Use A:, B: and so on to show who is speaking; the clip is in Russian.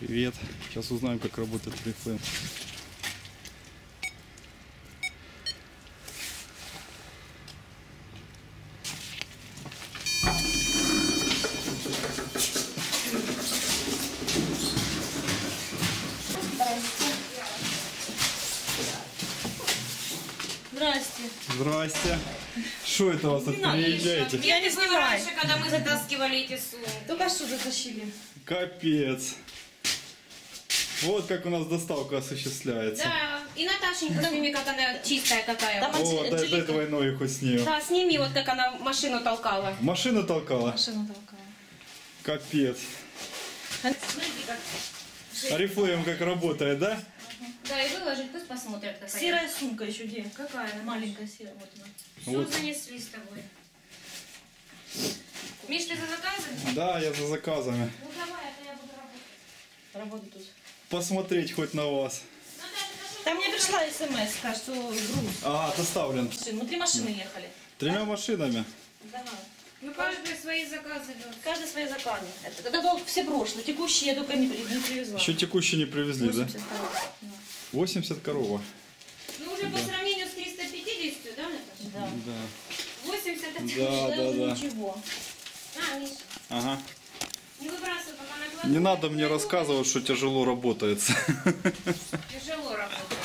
A: Привет. Сейчас узнаем, как работает Oriflame.
B: Здрасте.
A: Здрасте. Что это у вас тут? Приезжайте.
B: Я не снимаю.
C: Раньше, когда мы затаскивали эти сумки.
B: Только что затащили.
A: Капец. Вот как у нас доставка осуществляется.
C: Да, и Наташенька, сними, как она чистая какая.
B: Там
A: О, дай твоей ноги хоть с нее.
C: Да, сними, вот как она машину толкала.
A: Машину толкала?
B: Машину толкала.
A: Капец.
C: Смотри, как...
A: Oriflame как работает, да?
C: Да, и выложить, пусть посмотрят, какая.
B: Серая сумка еще где?
C: Какая?
B: Маленькая серая. Вот она.
C: Все
A: Вот.
C: занесли с тобой. Миш, ты за заказом?
A: Да, я за заказами.
C: Ну давай, а то я буду работать.
B: Работа тут.
A: Посмотреть хоть на вас.
B: Там мне пришла смс, что груз.
A: Ага, доставлен.
B: Внутри машины ехали.
A: 3 машинами.
B: Да.
C: Ну каждый свои заказы берет.
B: Каждый свои заказы. Это только все прошлые. Текущие я только не привезла.
A: Еще текущие не привезли,
B: 80
A: да?
B: коробок. Да.
A: 80 корова.
C: Ну уже по сравнению с 350, да, Наташа?
B: Да.
A: Да.
C: 80 это
A: Да.
B: Ничего.
C: А, Миш,
A: Ага.
C: не выбрасывай, пока накладывай.
A: Не надо мне рассказывать, что тяжело работается.
C: Тяжело работать.